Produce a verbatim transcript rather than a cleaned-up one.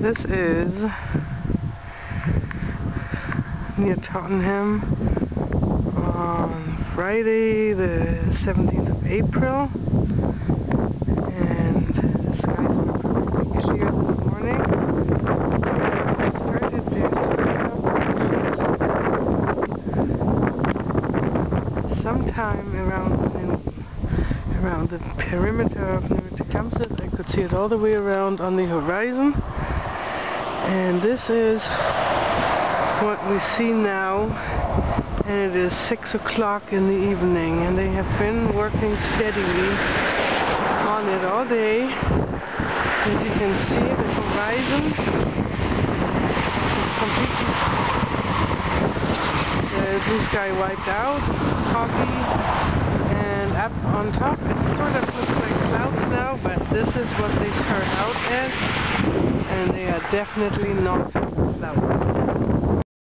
This is near Tottenham on Friday the seventeenth of April, and the skies were perfectly clear this morning. I started their swim sometime around in, around the perimeter of Tecumseth. I could see it all the way around on the horizon, and this is what we see now, and it is six o'clock in the evening, and they have been working steadily on it all day. As you can see, the horizon is completely, the blue sky wiped out, foggy, and up on top it sort of looks like clouds now, but this is what they start out as, and they are definitely not clouds.